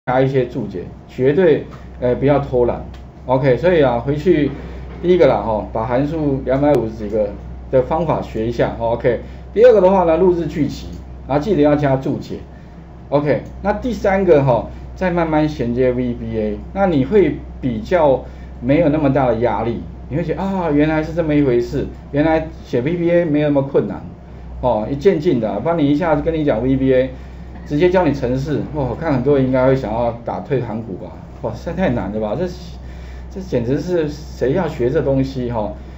加一些注解，绝对不要偷懒。OK， 所以啊，回去第一个啦把函数250几个的方法学一下。OK， 第二个的话呢，录制句集，然后记得要加注解。OK， 那第三个再慢慢衔接 VBA， 那你会比较没有那么大的压力，你会觉得啊，原来是这么一回事，原来写 VBA 没有那么困难一渐进的，不然你一下子跟你讲 VBA。直接教你程式，我看很多人应该会想要打退堂鼓吧？哇，实在太难了吧？这简直是谁要学这东西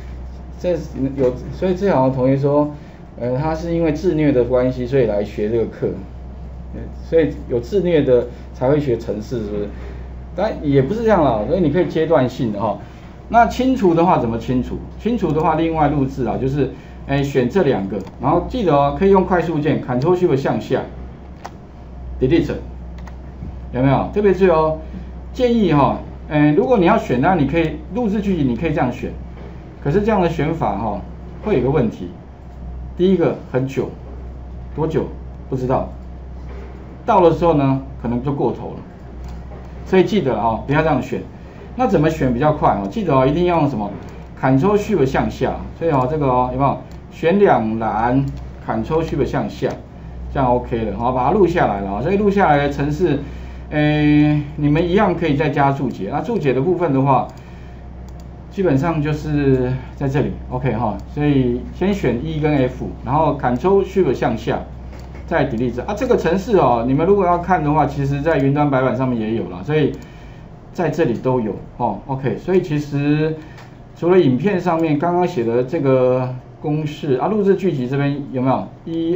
所以这好像同学说，他是因为自虐的关系，所以来学这个课，所以有自虐的才会学程式，是不是？当然也不是这样啦，所以你可以阶段性的那清除的话怎么清除？清除的话，另外录制就是选这两个，然后记得可以用快速键 Ctrl+Shift 向下。Delete 有没有？特别是建议如果你要选，那你可以录制句集，你可以这样选。可是这样的选法会有个问题，第一个很久，多久不知道，到的时候呢可能就过头了，所以记得不要这样选。那怎么选比较快记得一定要用什么 Ctrl+Shift 向下，所以这个有没有？选两栏 Ctrl+Shift 向下。这样 OK 了，把它录下来了，所以录下来的程式，你们一样可以再加注解。那注解的部分的话，基本上就是在这里 ，OK 所以先选 E 跟 F， 然后 Ctrl+Shift 向下，再 Delete 这个程式你们如果要看的话，其实在云端白板上面也有了，所以在这里都有OK， 所以其实除了影片上面刚刚写的这个。公式录制句集这边有没有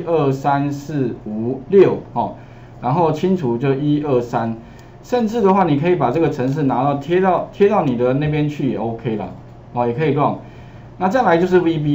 1、2、3、4、5、6然后清除就1、2、3，甚至的话你可以把这个程式拿到贴到你的那边去也 OK 了也可以 run。那再来就是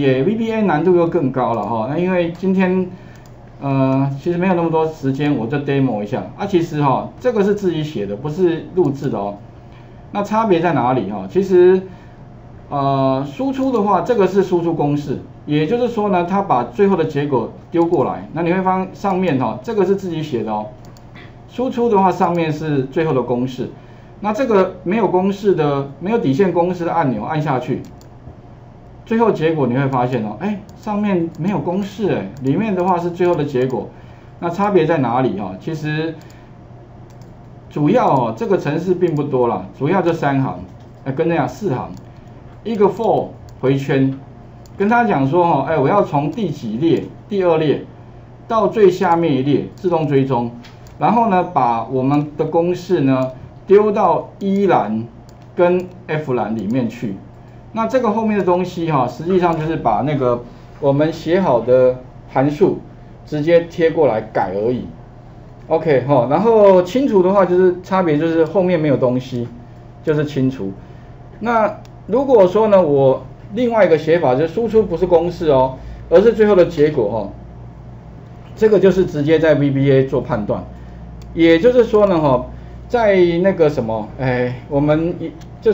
VBA 难度又更高了那因为今天其实没有那么多时间，我就 demo 一下其实这个是自己写的，不是录制的那差别在哪里其实输出的话，这个是输出公式。也就是说呢，他把最后的结果丢过来，那你会发现上面这个是自己写的输出的话，上面是最后的公式。那这个没有公式的、没有底线公式的按钮按下去，最后结果你会发现上面没有公式里面的话是最后的结果。那差别在哪里其实主要这个程式并不多啦，主要就3行，跟那样4行，一个 for 回圈。跟他讲说我要从第几列，第2列到最下面一列自动追踪，然后呢把我们的公式呢丢到E栏跟 F 栏里面去。那这个后面的东西实际上就是把那个我们写好的函数直接贴过来改而已。OK 然后清除的话就是差别就是后面没有东西，就是清除。那如果说呢我另外一个写法就是输出不是公式而是最后的结果这个就是直接在 VBA 做判断。也就是说呢在那个什么我们就是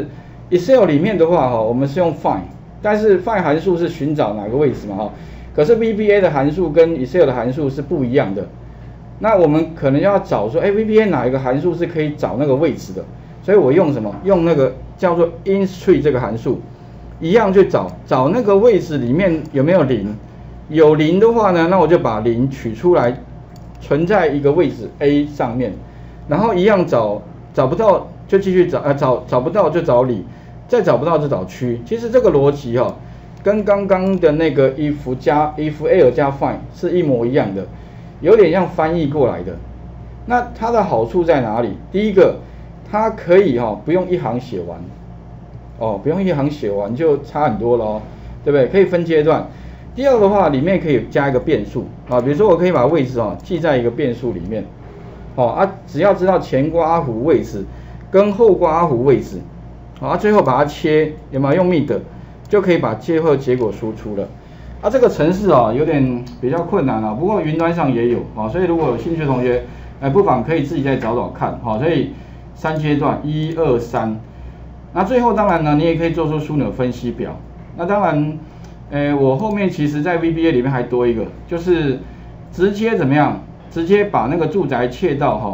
Excel 里面的话我们是用 find， 但是 find 函数是寻找哪个位置嘛可是 VBA 的函数跟 Excel 的函数是不一样的。那我们可能要找说VBA 哪一个函数是可以找那个位置的，所以我用什么？用那个叫做 instr 这个函数。一样去找那个位置里面有没有0，有0的话呢，那我就把0取出来，存在一个位置 A 上面，然后一样找不到就继续找不到就找里，再找不到就找区。其实这个逻辑跟刚刚的那个 if L 加 find 是一模一样的，有点像翻译过来的。那它的好处在哪里？第一个，它可以不用一行写完。不用一行写完就差很多了对不对？可以分阶段。第二个的话，里面可以加一个变数比如说我可以把位置记在一个变数里面只要知道前刮弧位置跟后刮弧位置最后把它切，有没有用 mid 就可以把最后结果输出了这个程式有点比较困难不过云端上也有所以如果有兴趣的同学不妨可以自己再找找看所以3阶段1、2、3。那最后当然呢，你也可以做出枢纽分析表。那当然，我后面其实在 VBA 里面还多一个，就是直接怎么样？直接把那个住宅切到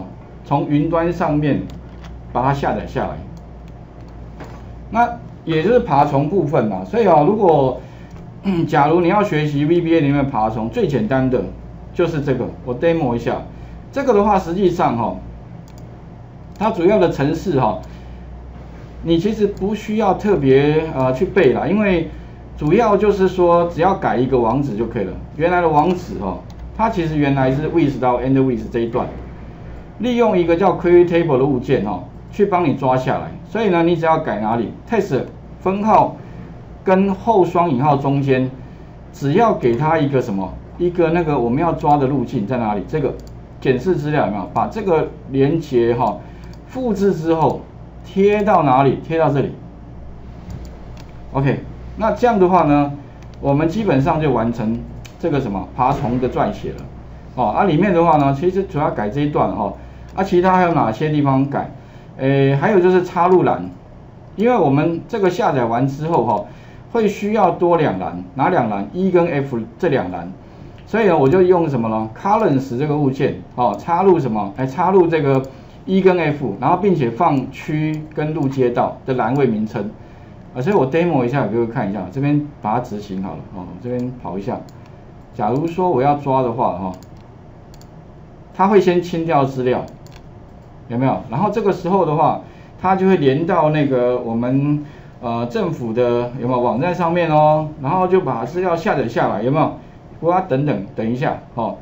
从云端上面把它下载下来。那也就是爬虫部分嘛，所以如果假如你要学习 VBA 里面的爬虫，最简单的就是这个，我 demo 一下。这个的话，实际上它主要的程式你其实不需要特别去背啦，因为主要就是说只要改一个网址就可以了。原来的网址它其实原来是 with 到 end with 这一段，利用一个叫 create table 的物件去帮你抓下来。所以呢，你只要改哪里 test 分号跟后双引号中间，只要给它一个什么，一个那个我们要抓的路径在哪里？这个检视资料有没有？把这个连结复制之后贴到哪里？贴到这里。OK， 那这样的话呢，我们基本上就完成这个什么爬虫的撰写了。里面的话呢，其实主要改这一段其他还有哪些地方改？还有就是插入栏，因为我们这个下载完之后会需要多两栏，哪两栏 ？E 跟 F 这两栏，所以呢，我就用什么呢 ？Columns 这个物件插入什么？插入这个 E 跟 F， 然后并且放区跟路街道的栏位名称。所以我 demo 一下给各位看一下，这边把它执行好了我这边跑一下。假如说我要抓的话它会先清掉资料。有没有？然后这个时候的话，它就会连到那个我们政府的有没有网站上面然后就把资料下载下来，有没有？我要等一下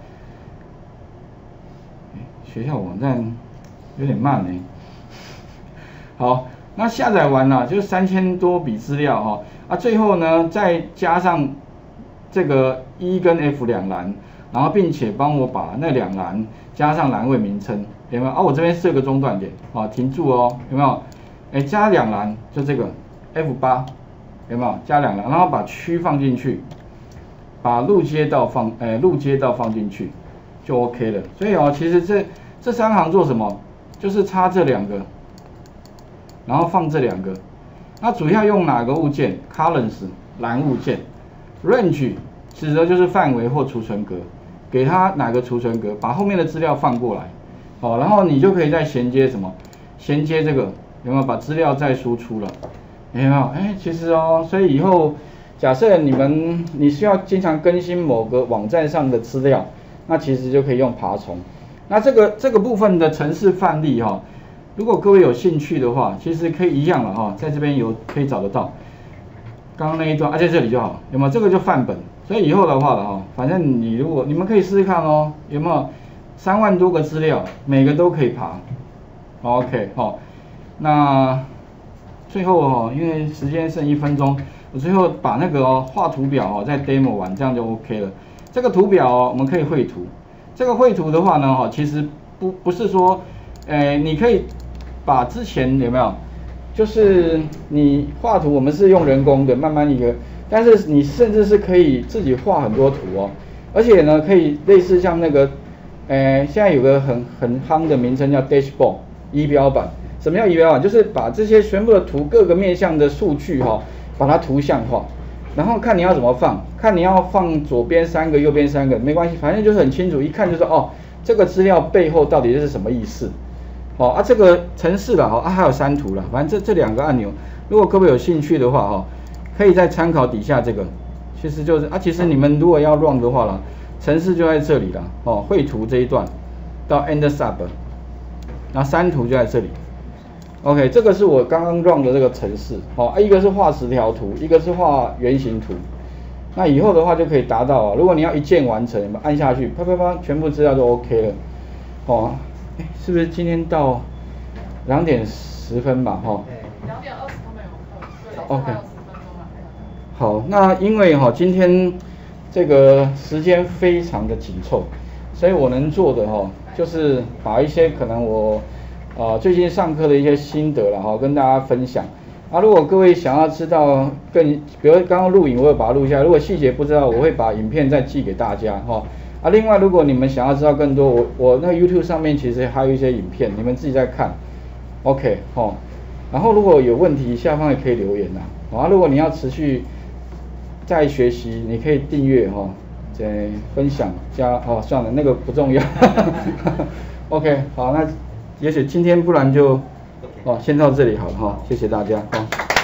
学校网站有点慢呢。好，那下载完了就3000多笔资料最后呢再加上这个 E 跟 F 两栏，然后并且帮我把那两栏加上栏位名称。有没有我这边设个中断点停住有没有？加两栏就这个 F8， 有没有？加两栏，然后把区放进去，把路街道放进去，就 OK 了。所以其实这三行做什么？就是插这两个，然后放这两个。那主要用哪个物件 ？Columns 栏物件 ，Range 指的就是范围或储存格，给它哪个储存格，把后面的资料放过来。然后你就可以再衔接什么？衔接这个有没有？把资料再输出了，有没有？其实所以以后假设你需要经常更新某个网站上的资料，那其实就可以用爬虫。那这个部分的程式范例如果各位有兴趣的话，其实可以一样了在这边可以找得到。刚刚那一段在这里就好，有没有？这个就范本。所以以后的话了反正你们可以试试看有没有？3万多个资料，每个都可以爬。OK， 那最后因为时间剩1分钟，我最后把那个画图表再 demo 完，这样就 OK 了。这个图表我们可以绘图。这个绘图的话呢其实不是说，你可以把之前有没有，就是你画图我们是用人工的，慢慢一个，但是你甚至是可以自己画很多图而且呢可以类似像那个。现在有个很夯的名称叫 dashboard 仪表板。什么叫仪表板？就是把这些全部的图各个面向的数据把它图像化，然后看你要怎么放，看你要放左边3个，右边3个，没关系，反正就是很清楚，一看就说这个资料背后到底是什么意思。这个程式了还有删图了，反正这两个按钮，如果各位有兴趣的话可以再参考底下这个，其实就是其实你们如果要 run 的话了。程式就在这里了绘图这一段到 end sub， 然后删图就在这里。OK， 这个是我刚刚 run 的这个程式一个是画10条图，一个是画圆形图。那以后的话就可以达到如果你要一键完成，按下去啪啪啪，全部资料都 OK 了是不是今天到2点10分吧 2点20他们有空，对 ，OK， 10分钟嘛。 好，那因为今天这个时间非常的紧凑，所以我能做的就是把一些可能我最近上课的一些心得了跟大家分享。如果各位想要知道比如刚刚录影我有把它录下来，如果细节不知道，我会把影片再寄给大家另外如果你们想要知道更多，我那个 YouTube 上面其实还有一些影片，你们自己在看 ，OK 然后如果有问题下方也可以留言如果你要持续在学习，你可以订阅再分享加算了，那个不重要。OK， 好，那也许今天不然就，先到这里好了哈，谢谢大家，